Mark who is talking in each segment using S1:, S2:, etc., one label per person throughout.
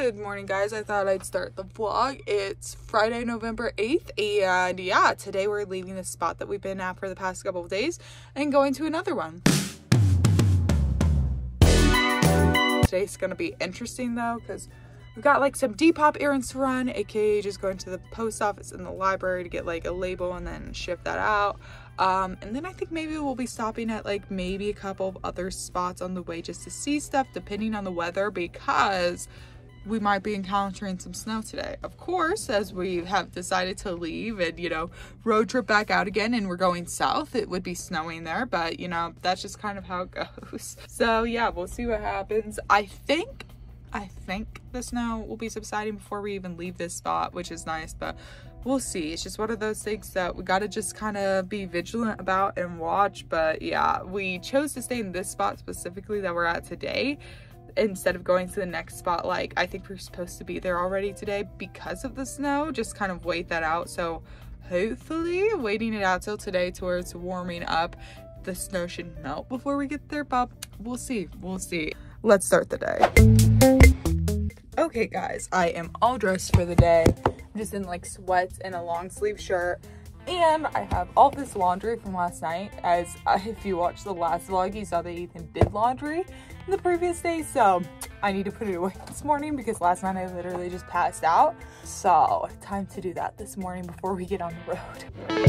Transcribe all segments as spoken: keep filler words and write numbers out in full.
S1: Good morning, guys. I thought I'd start the vlog. It's Friday, November eighth, and yeah, today we're leaving the spot that we've been at for the past couple of days and going to another one. Today's gonna be interesting though, because we've got like some Depop errands to run, aka just going to the post office and the library to get like a label and then ship that out. Um, and then I think maybe we'll be stopping at like maybe a couple of other spots on the way just to see stuff depending on the weather, because we might be encountering some snow today. Of course, as we have decided to leave and, you know, road trip back out again and we're going south, it would be snowing there, but you know, that's just kind of how it goes. So yeah, we'll see what happens. I think, I think the snow will be subsiding before we even leave this spot, which is nice, but we'll see. It's just one of those things that we got to just kind of be vigilant about and watch. But yeah, we chose to stay in this spot specifically that we're at today instead of going to the next spot. Like, I think we're supposed to be there already today because of the snow. Just kind of wait that out. So hopefully waiting it out till today to where it's warming up, the snow should melt before we get there, but we'll see. We'll see. Let's start the day. Okay guys, I am all dressed for the day. I'm just in like sweats and a long sleeve shirt, and I have all this laundry from last night. As uh, if you watched the last vlog, you saw that Ethan did laundry the previous day, so I need to put it away this morning because last night I literally just passed out. So time to do that this morning before we get on the road.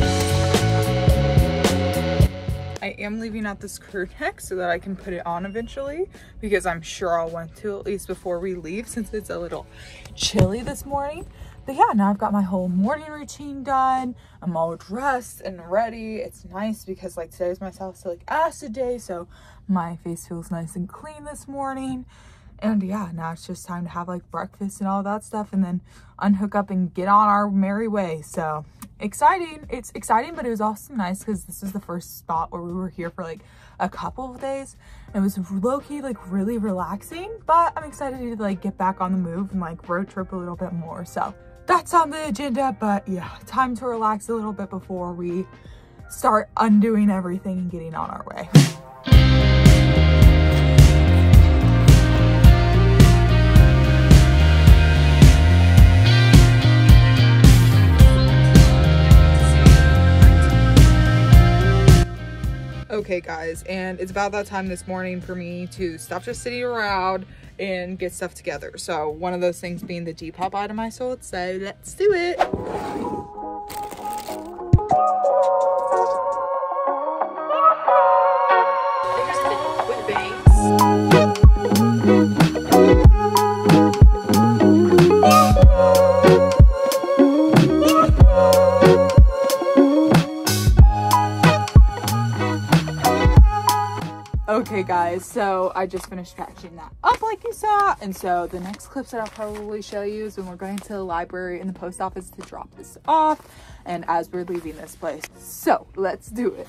S1: I am leaving out this crew neck so that I can put it on eventually, because I'm sure I'll want to at least before we leave since it's a little chilly this morning. But yeah, now I've got my whole morning routine done. I'm all dressed and ready. It's nice because like today's my salicylic acid day, so my face feels nice and clean this morning. And yeah, now it's just time to have like breakfast and all that stuff and then unhook up and get on our merry way. So exciting. It's exciting, but it was also nice because this is the first spot where we were here for like a couple of days. It was low-key like really relaxing, but I'm excited to like get back on the move and like road trip a little bit more. So that's on the agenda, but yeah, time to relax a little bit before we start undoing everything and getting on our way. Okay guys, and it's about that time this morning for me to stop just sitting around and get stuff together. So one of those things being the Depop item I sold, so let's do it. Okay guys, so I just finished packaging that up like you saw, and so the next clips that I'll probably show you is when we're going to the library and the post office to drop this off, and as we're leaving this place. So let's do it.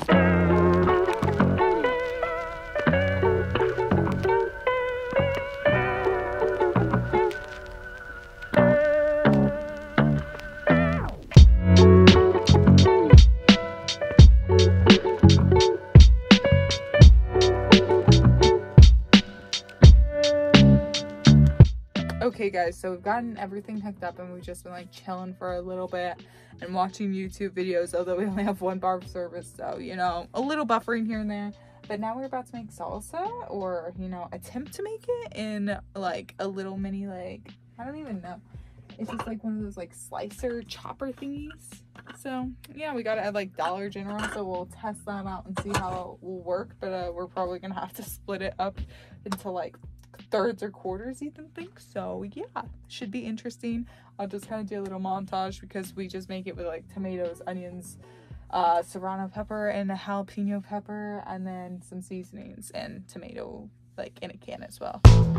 S1: Okay guys, so we've gotten everything hooked up and we've just been like chilling for a little bit and watching YouTube videos, although we only have one bar of service, so you know, a little buffering here and there. But now we're about to make salsa, or you know, attempt to make it in like a little mini, like, I don't even know, it's just like one of those like slicer chopper thingies. So yeah, we got it at like Dollar General, so we'll test that out and see how it will work. But uh, we're probably gonna have to split it up into like thirds or quarters, Ethan thinks. So yeah, should be interesting. I'll just kind of do a little montage because we just make it with like tomatoes, onions, uh serrano pepper and a jalapeno pepper, and then some seasonings and tomato like in a can as well.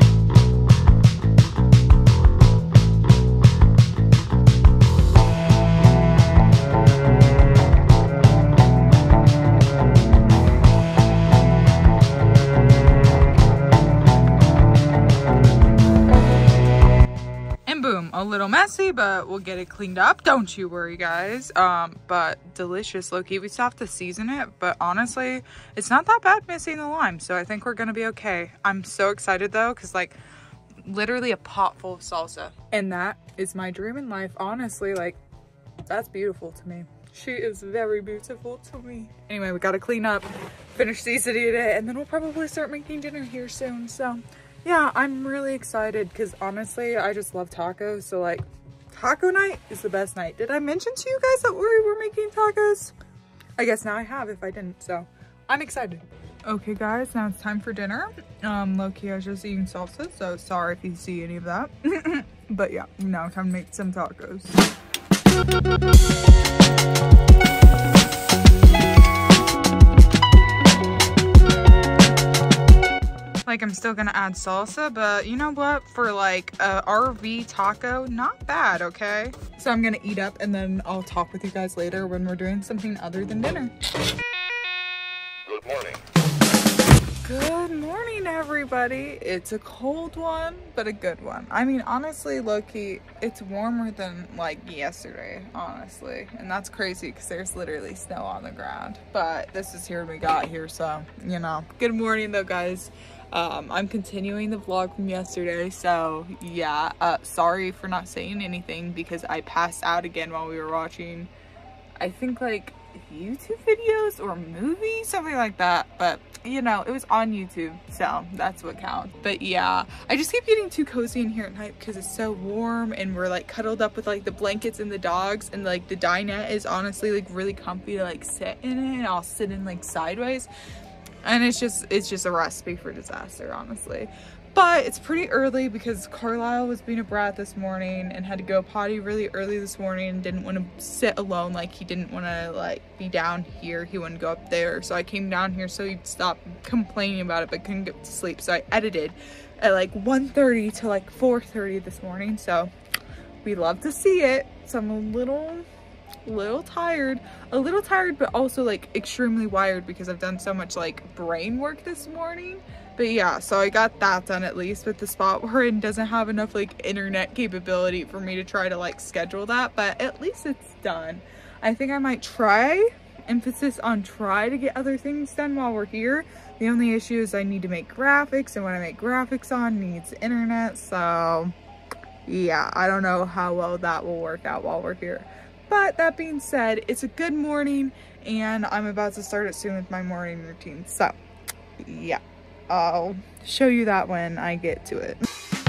S1: A little messy, but we'll get it cleaned up, don't you worry guys. Um but delicious, low-key. We still have to season it, but honestly it's not that bad missing the lime, so I think we're gonna be okay. I'm so excited though, because like literally a pot full of salsa. And that is my dream in life. Honestly, like, that's beautiful to me. She is very beautiful to me. Anyway, we gotta clean up, finish these today, and then we'll probably start making dinner here soon. So yeah, I'm really excited because honestly, I just love tacos. So like, taco night is the best night. Did I mention to you guys that we were making tacos? I guess now I have if I didn't, so I'm excited. Okay guys, now it's time for dinner. Um, low-key, I was just eating salsa, so sorry if you see any of that. But yeah, now time to make some tacos. Like, I'm still gonna add salsa, but you know what? For like a R V taco, not bad, okay? So I'm gonna eat up and then I'll talk with you guys later when we're doing something other than dinner.
S2: Good morning.
S1: Good morning, everybody. It's a cold one, but a good one. I mean, honestly, low-key, it's warmer than like yesterday, honestly. And that's crazy because there's literally snow on the ground. But this is here when we got here, so, you know. Good morning, though, guys. Um, I'm continuing the vlog from yesterday, so yeah, uh, sorry for not saying anything because I passed out again while we were watching, I think, like, YouTube videos or movies, something like that. But you know, it was on YouTube, so that's what counts. But yeah, I just keep getting too cozy in here at night because it's so warm and we're like cuddled up with like the blankets and the dogs, and like the dinette is honestly like really comfy to like sit in it, and I'll sit in like sideways, and it's just it's just a recipe for disaster, honestly. But it's pretty early because Carlisle was being a brat this morning and had to go potty really early this morning and didn't want to sit alone. Like, he didn't want to like be down here. He wanted to go up there. So I came down here so he'd stop complaining about it, but couldn't get to sleep. So I edited at like one thirty to like four thirty this morning. So we love to see it. So I'm a little, little tired. A little tired, but also like extremely wired because I've done so much like brain work this morning. But yeah, so I got that done at least. But the spot we're in doesn't have enough like internet capability for me to try to like schedule that, but at least it's done. I think I might try, emphasis on try, to get other things done while we're here. The only issue is I need to make graphics, and when I make graphics on needs internet. So yeah, I don't know how well that will work out while we're here. But that being said, it's a good morning and I'm about to start it soon with my morning routine. So yeah, I'll show you that when I get to it.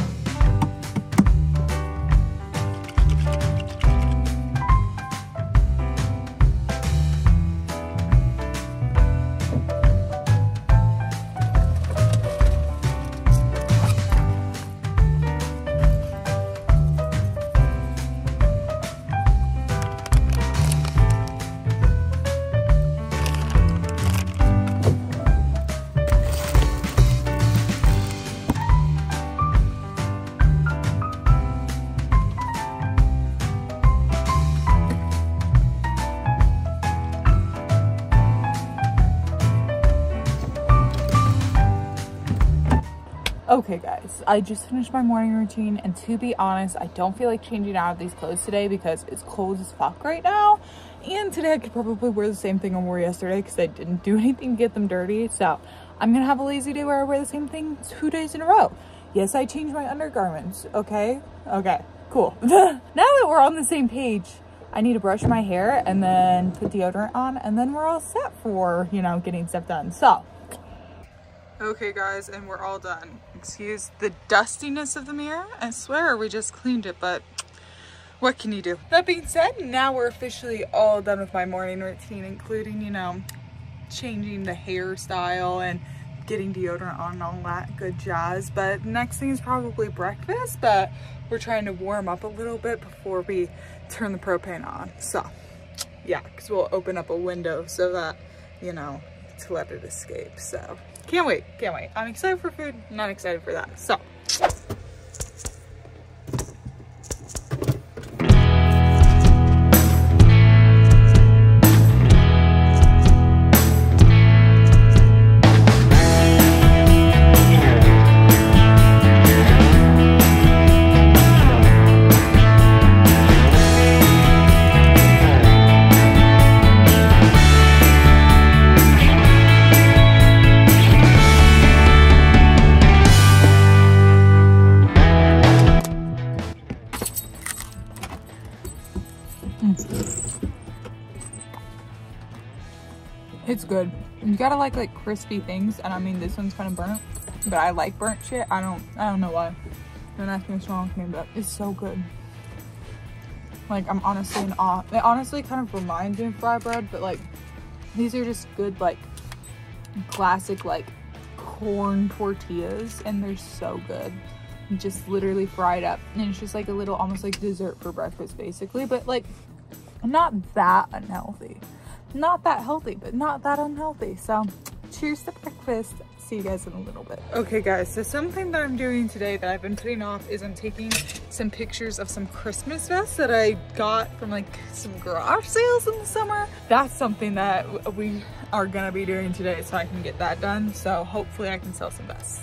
S1: Okay guys, I just finished my morning routine, and to be honest, I don't feel like changing out of these clothes today because it's cold as fuck right now. And today I could probably wear the same thing I wore yesterday because I didn't do anything to get them dirty. So I'm gonna have a lazy day where I wear the same thing two days in a row. Yes, I changed my undergarments, okay? Okay, cool. Now that we're on the same page, I need to brush my hair and then put deodorant on, and then we're all set for, you know, getting stuff done. So okay guys, and we're all done. Excuse the dustiness of the mirror. I swear we just cleaned it, but what can you do? That being said, now we're officially all done with my morning routine, including, you know, changing the hairstyle and getting deodorant on and all that good jazz. But next thing is probably breakfast, but we're trying to warm up a little bit before we turn the propane on. So yeah, because we'll open up a window so that, you know, to let it escape. So can't wait, can't wait. I'm excited for food, I'm not excited for that. So It's good. You gotta like like crispy things, and I mean this one's kind of burnt, but I like burnt shit. I don't I don't know why. Don't ask me what's wrong with me, but it's so good. Like I'm honestly in awe. It honestly kind of reminds me of fry bread, but like these are just good like classic like corn tortillas, and they're so good. Just literally fried up, and it's just like a little almost like dessert for breakfast basically, but like not that unhealthy. Not that healthy, but not that unhealthy. So cheers to breakfast. See you guys in a little bit. Okay guys, so something that I'm doing today that I've been putting off is I'm taking some pictures of some Christmas vests that I got from like some garage sales in the summer. That's something that we are gonna be doing today, so I can get that done. So hopefully I can sell some vests.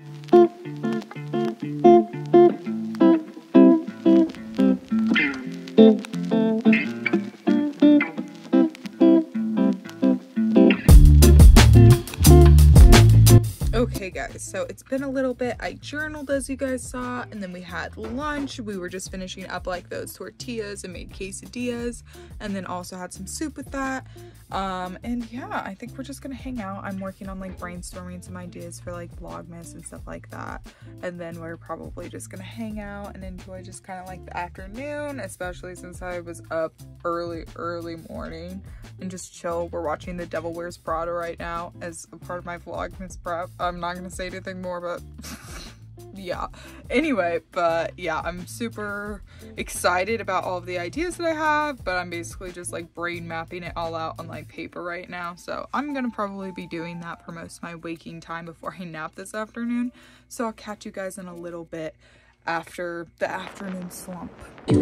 S1: Okay guys, so it's been a little bit. I journaled as you guys saw, and then we had lunch. We were just finishing up like those tortillas and made quesadillas, and then also had some soup with that. Um, and yeah, I think we're just gonna hang out. I'm working on like brainstorming some ideas for like Vlogmas and stuff like that. And then we're probably just gonna hang out and enjoy just kind of like the afternoon, especially since I was up early, early morning, and just chill. We're watching The Devil Wears Prada right now as a part of my Vlogmas prep. I'm not gonna say anything more, but yeah. Anyway, but yeah, I'm super excited about all of the ideas that I have, but I'm basically just like brain mapping it all out on like paper right now. So I'm gonna probably be doing that for most of my waking time before I nap this afternoon. So I'll catch you guys in a little bit after the afternoon slump.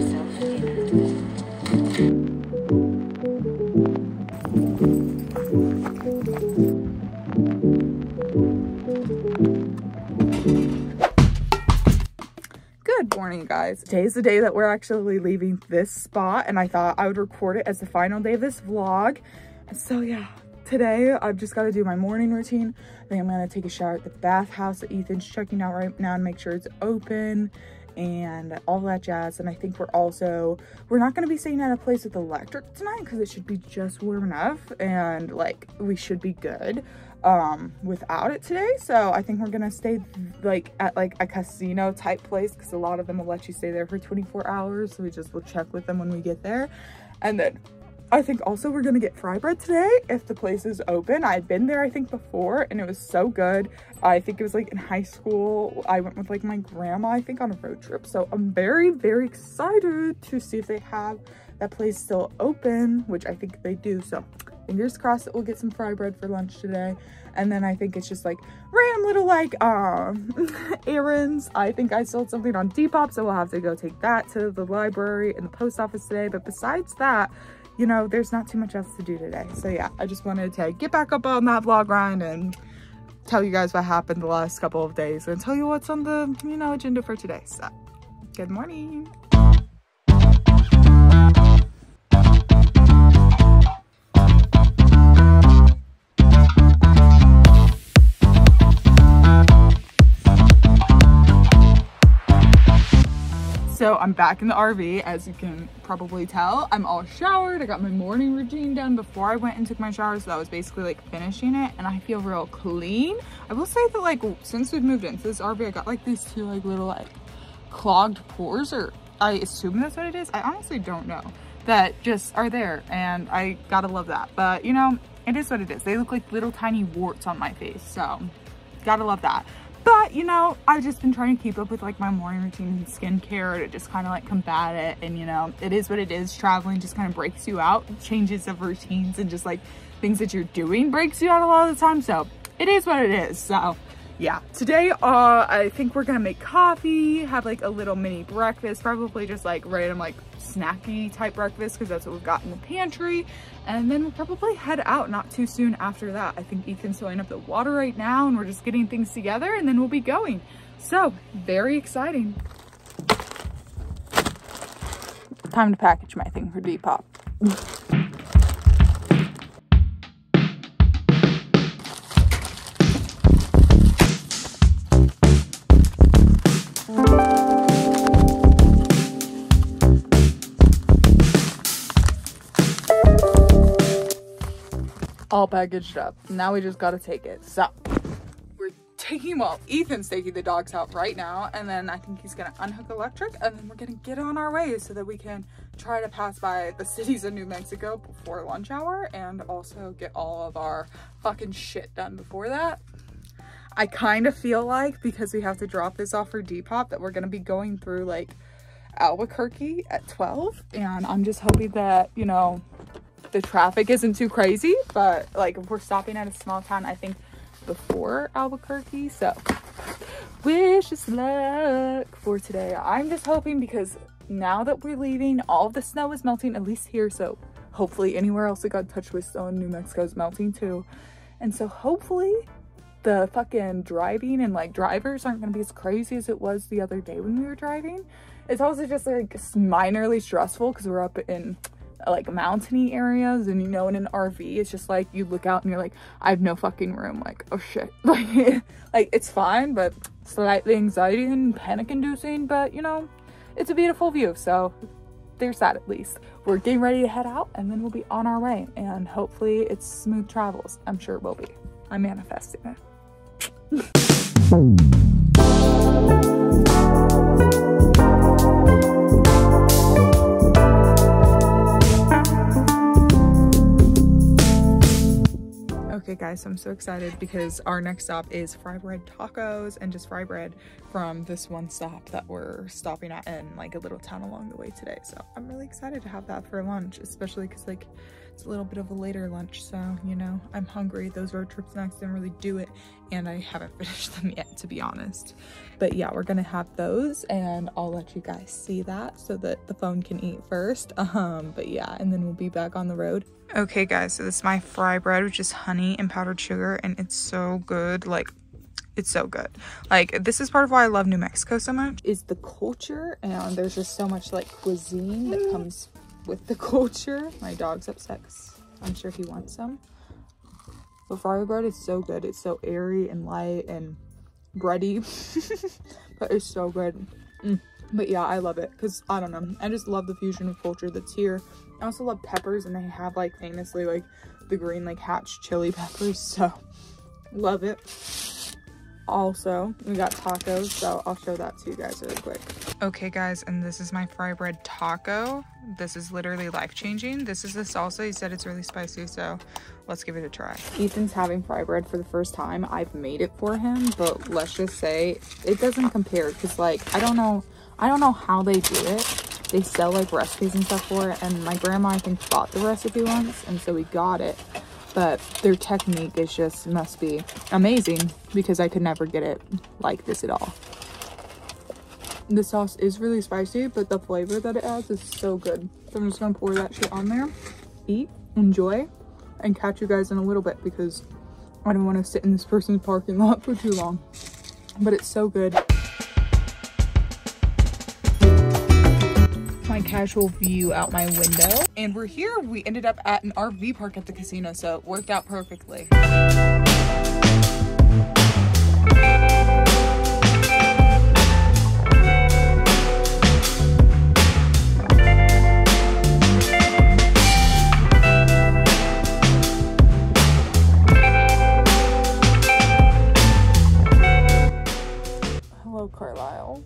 S1: Good morning guys. Today is the day that we're actually leaving this spot, and I thought I would record it as the final day of this vlog. So yeah, today I've just got to do my morning routine. I think I'm gonna take a shower at the bathhouse that Ethan's checking out right now and make sure it's open and all that jazz. And I think we're also we're not going to be staying at a place with electric tonight because it should be just warm enough, and like we should be good um without it today. So I think we're gonna stay like at like a casino type place, because a lot of them will let you stay there for twenty-four hours. So we just will check with them when we get there. And then I think also we're gonna get fry bread today if the place is open. I've been there I think before, and it was so good. I think it was like in high school. I went with like my grandma, I think, on a road trip. So I'm very very excited to see if they have that place still open, which I think they do. So fingers crossed that we'll get some fry bread for lunch today. And then I think it's just like random little like um errands. I think I sold something on Depop, so we'll have to go take that to the library and the post office today. But besides that, you know, there's not too much else to do today. So yeah, I just wanted to get back up on that vlog grind and tell you guys what happened the last couple of days and tell you what's on the, you know, agenda for today. So good morning. So I'm back in the R V, as you can probably tell. I'm all showered. I got my morning routine done before I went and took my shower, so that was basically like finishing it, and I feel real clean. I will say that like since we've moved into this R V, I got like these two like little like clogged pores, or I assume that's what it is. I honestly don't know, that just are there, and I gotta love that. But you know, it is what it is. They look like little tiny warts on my face, so gotta love that. But you know, I've just been trying to keep up with like my morning routine and skincare to just kind of like combat it. And you know, it is what it is. Traveling just kind of breaks you out. Changes of routines and just like things that you're doing breaks you out a lot of the time. So it is what it is. So yeah, today uh I think we're gonna make coffee, have like a little mini breakfast, probably just like random like snacky type breakfast, because that's what we've got in the pantry. And then we'll probably head out not too soon after that. I think Ethan's filling up the water right now, and we're just getting things together, and then we'll be going. So very exciting. Time to package my thing for Depop. all packaged up. Now we just gotta take it. So we're taking, well, Ethan's taking the dogs out right now, and then I think he's gonna unhook electric, and then we're gonna get on our way so that we can try to pass by the cities of New Mexico before lunch hour, and also get all of our fucking shit done before that. I kind of feel like, because we have to drop this off for Depop, that we're gonna be going through like Albuquerque at twelve, and I'm just hoping that, you know, the traffic isn't too crazy, but like if we're stopping at a small town, I think before Albuquerque. So wish us luck for today. I'm just hoping, because now that we're leaving, all of the snow is melting, at least here, so hopefully anywhere else that got touched with snow in New Mexico is melting too. And so hopefully the fucking driving and like drivers aren't gonna be as crazy as it was the other day when we were driving. It's also just like minorly stressful because we're up in like mountainy areas, and you know, in an R V it's just like you look out and you're like, I have no fucking room, like oh shit. like like it's fine, but slightly anxiety and panic inducing, but you know, it's a beautiful view, so there's that. At least we're getting ready to head out, and then we'll be on our way, and hopefully it's smooth travels. I'm sure it will be. I'm manifesting it. Okay guys, so I'm so excited because our next stop is fry bread tacos, and just fry bread from this one stop that we're stopping at in like a little town along the way today. So I'm really excited to have that for lunch, especially because like it's a little bit of a later lunch, so you know, I'm hungry. Those road trip snacks didn't really do it, and I haven't finished them yet, to be honest. But yeah, we're gonna have those, and I'll let you guys see that so that the phone can eat first. Um but yeah, and then we'll be back on the road. Okay guys, so this is my fry bread, which is honey and powdered sugar, and it's so good. Like, it's so good. Like, this is part of why I love New Mexico so much, is the culture, and there's just so much like cuisine that comes with the culture. My dog's upset because I'm sure he wants some. But fry bread is so good. It's so airy and light and bready, but it's so good. Mm. But yeah, I love it because I don't know, I just love the fusion of culture that's here. I also love peppers, and they have like famously like the green like hatch chili peppers, so love it. Also, we got tacos, so I'll show that to you guys really quick. Okay guys, and this is my fry bread taco. This is literally life-changing. This is the salsa. He said it's really spicy, so let's give it a try. Ethan's having fry bread for the first time. I've made it for him, but let's just say it doesn't compare, because like I don't know I don't know how they do it. They sell like recipes and stuff for it, and my grandma I think bought the recipe once, and so we got it. But their technique is just must be amazing, because I could never get it like this at all. The sauce is really spicy, but the flavor that it adds is so good. So I'm just gonna pour that shit on there, eat, enjoy, and catch you guys in a little bit, because I don't want to sit in this person's parking lot for too long. But it's so good. My casual view out my window, and we're here. We ended up at an R V park at the casino, so it worked out perfectly. Hello, Carlisle.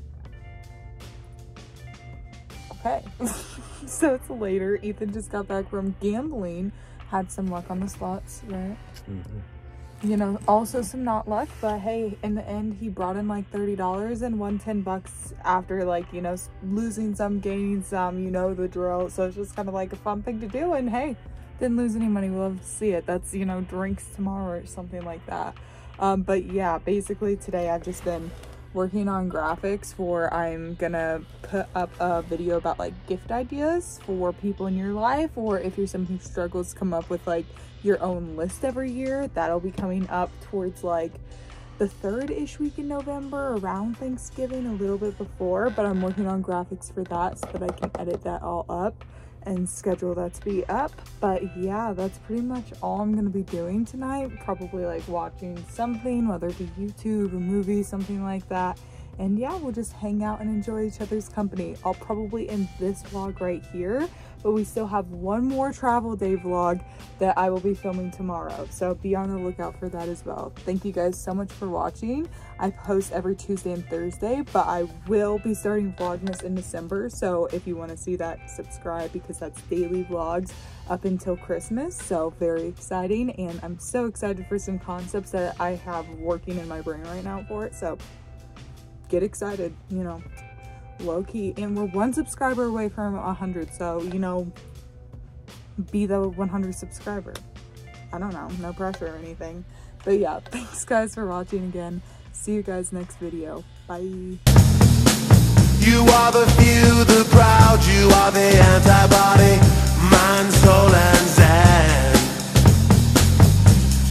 S1: Okay, so it's later. Ethan just got back from gambling, had some luck on the slots, right? Mm-hmm. You know, also some not luck, but hey, in the end he brought in like thirty dollars and won ten bucks after like, you know, losing some, gaining some, you know the drill. So it's just kind of like a fun thing to do, and hey, didn't lose any money. We'll love to see it. That's, you know, drinks tomorrow or something like that. Um but yeah, basically today I've just been working on graphics for, I'm gonna put up a video about like gift ideas for people in your life, or if you're someone who struggles to come up with like your own list every year. That'll be coming up towards like the third-ish week in November, around Thanksgiving, a little bit before, but I'm working on graphics for that so that I can edit that all up and schedule that to be up. But yeah, that's pretty much all I'm gonna be doing tonight. Probably like watching something, whether it be YouTube, a movie, something like that. And yeah, we'll just hang out and enjoy each other's company. I'll probably end this vlog right here, but we still have one more travel day vlog that I will be filming tomorrow, so be on the lookout for that as well. Thank you guys so much for watching. I post every Tuesday and Thursday, but I will be starting Vlogmas in December, so if you want to see that, subscribe, because that's daily vlogs up until Christmas. So very exciting, and I'm so excited for some concepts that I have working in my brain right now for it, so get excited, you know, low key. And we're one subscriber away from a hundred, so you know, be the one hundred subscriber. I don't know, no pressure or anything, but yeah, thanks guys for watching again. See you guys next video. Bye.
S3: You are the few, the proud, you are the antibody, mind, soul, and